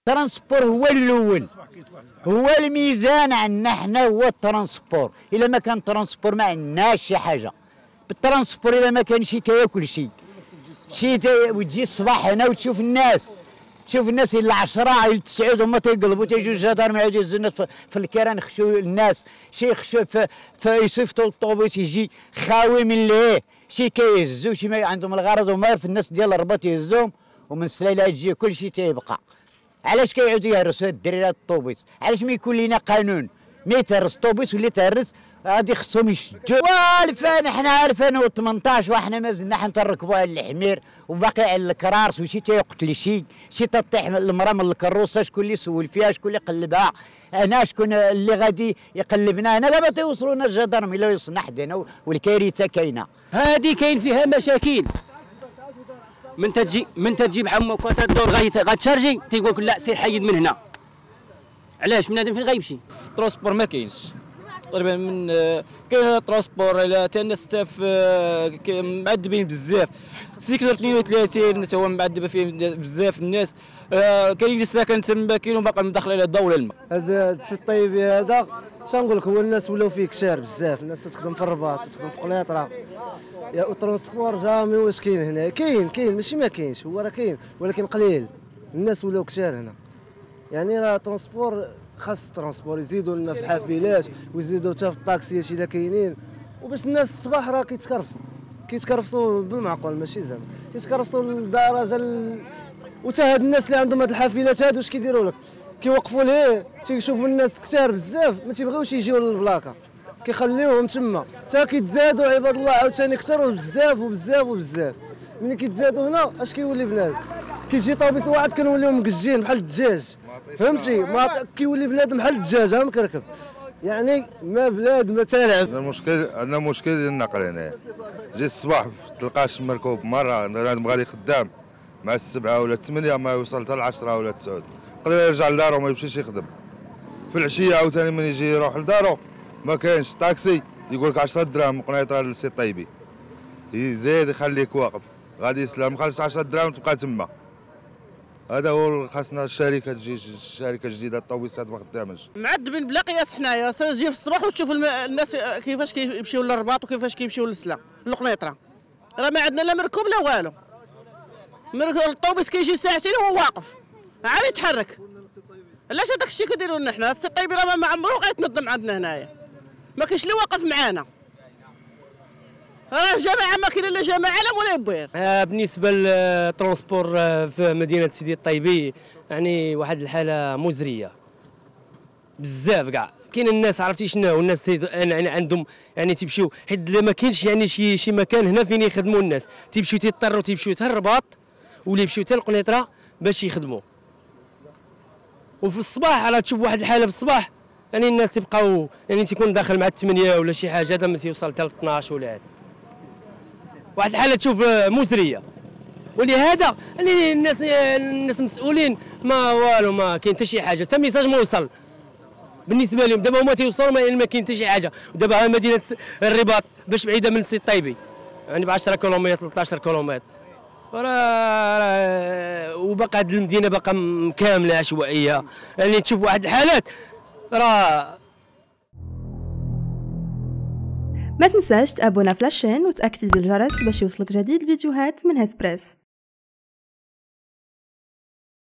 الترانسبور هو الاول، هو الميزان عندنا حنا هو الترانسبور. الا ما كان الترانسبور ما عندناش شي حاجه. بالترانسبور الا ما كان شي كياكل شي وتجي الصباح هنا وتشوف الناس، تشوف الناس الا 10 الا 9 هما تيقلبوا تيجوا الجدار يعاودوا يهزوا الناس في الكيران، يخشوا الناس شي يخشوا فيصيفطوا الطوبيس يجي خاوي من ليه، شي كيهزوا شي ما عندهم الغرض وما في الناس ديال الرباط يهزوهم، ومن السليله تجي كلشي تيبقى. علاش كيعاودوا يهرسوا هاد الدراري الطوبيس؟ علاش ما يكون لينا قانون ما يتهرس الطوبيس واللي تهرس غادي خصهم يشدوا. حنا 2018 وحنا مازلنا حنركبوا على الحمير وباقي على الكرارس وشي تيقتل شي تطيح المراه من الكروسه، شكون اللي سول فيها، شكون اللي قلبها هنا، شكون اللي غادي يقلبنا هنا. دابا تيوصلونا الجدرم الا يوصلنا حدنا والكارثه كاينه. هذه كاين فيها مشاكل. من تجي بحال هكا تدور غتشارجي تيقول لك لا سير حيد من هنا. علاش بنادم فين غيمشي؟ الترونسبور ما كاينش تقريبا. من كاين ترونسبور الا تا الناس معذبين بزاف. سيكتور 32 حتى هو معذب فيه بزاف الناس. كاين اللي ساكن تما كاين وباقي مدخل على الضوء ولا الماء. هذا السي الطيبي هذا شنقول لك، هو الناس ولاو فيه كثار بزاف، الناس تخدم في الرباط تخدم في قنيطره. يا الترونسبور جامي واش كاين هنا؟ كاين ماشي ما كاينش، هو راه كاين ولكن قليل. الناس ولاو كثار هنا، يعني راه ترونسبور خاص الترونسبور يزيدوا لنا في الحافلات ويزيدوا حتى في الطاكسيات الا كاينين، وباش الناس الصباح راه كيتكرفصوا بالمعقول ماشي زعما كيتكرفصوا لدرجه وتا هاد الناس اللي عندهم هاد الحافلات هادو اش كيديروا لك؟ كيوقفوا ليه تيشوفوا الناس كثار بزاف ما تيبغيوش يجيو للبلاكه، كيخليوهم تما حتى كيتزادوا عباد الله عاوتاني كثروا بزاف. ملي كيتزادوا هنا اش كيولي بنادم؟ كيجي طوبيس واحد كنوليو مكجين بحال الدجاج، فهمتي؟ ما كيولي بنادم بحال الدجاج مكركب، يعني ما بلاد ما تلعب. عندنا مشكل ديال النقل هنا. جي الصباح تلقاش مركوب مره بنادم غادي خدام مع 7 ولا 8 ما يوصل حتى 10 ولا 9 يقدر يرجع لدارو ما يمشيش يخدم. في العشيه عاوتاني من يجي يروح لدارو ما كاينش طاكسي، يقول لك 10 دراهم قنيطره للسي طيبي، يزيد يخليك واقف غادي يسلم خلص 10 دراهم تبقى تما. هذا هو خاصنا الشركه تجي شركه جديده. الطوبيسات ما خدامش، معذبين بلا قياس. حنايا تجي في الصباح وتشوف الناس كيفاش كيمشيو للرباط وكيفاش كيمشيو للسلا للقنيطره. راه ما عندنا لا مركوب لا والو. الطوبيس كيجي ساعتين وهو واقف عاد يتحرك. علاش هذاك الشيء كيديروا لنا حنا؟ السي طيبي راه ما عمرو غيتنظم عندنا هنايا، ما كاينش اللي واقف معانا. راه جماعه ما كاين لا جماعه لا ولا يبوير. بالنسبه للترونسبور في مدينه سيدي الطيبي يعني واحد الحاله مزريه بزاف كاع. كاين الناس عرفتي شنو الناس يعني عندهم يعني تيمشيو حيت ما كاينش يعني شي مكان هنا فين يخدموا الناس، تيمشيو تيضطروا تيمشيو حتى الرباط ولا يمشيو حتى القنيطره باش يخدموا. وفي الصباح راه تشوف واحد الحاله في الصباح يعني الناس تيبقاو يعني تيكون داخل مع 8 ولا شي حاجه هذا ما تيوصل حتى ل 12 ولا هذا. واحد الحاله تشوف مزريه، ولهذا يعني الناس مسؤولين ما والو، ما كاين حتى شي حاجه، حتى ميساج ما وصل بالنسبه لهم. دابا هما تيوصلوا ما كاين حتى شي حاجه. ودابا مدينه الرباط باش بعيده من السي طيبي يعني ب 10 كيلومتر 13 كيلومتر، وباقا هاد المدينه باقا كامله عشوائيه. يعني تشوف واحد الحالات راه. ما تنساش تابونا في لاشين وتأكد بالجرس باش يوصلك جديد الفيديوهات من هسبريس.